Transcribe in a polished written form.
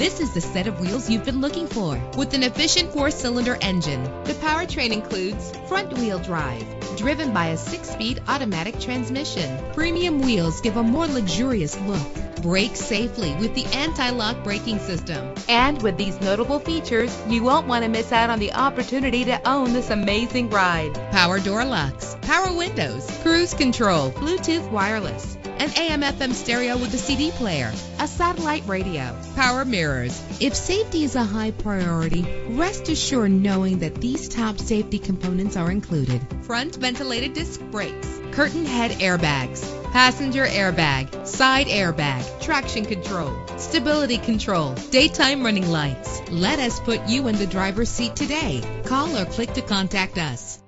This is the set of wheels you've been looking for, with an efficient 4-cylinder engine. The powertrain includes front-wheel drive, driven by a 6-speed automatic transmission. Premium wheels give a more luxurious look. Brake safely with the anti-lock braking system. And with these notable features, you won't want to miss out on the opportunity to own this amazing ride. Power door locks, power windows, cruise control, Bluetooth wireless, an AM/FM stereo with a CD player, a satellite radio, power mirrors. If safety is a high priority, rest assured knowing that these top safety components are included: front ventilated disc brakes, curtain head airbags, passenger airbag, side airbag, traction control, stability control, daytime running lights. Let us put you in the driver's seat today. Call or click to contact us.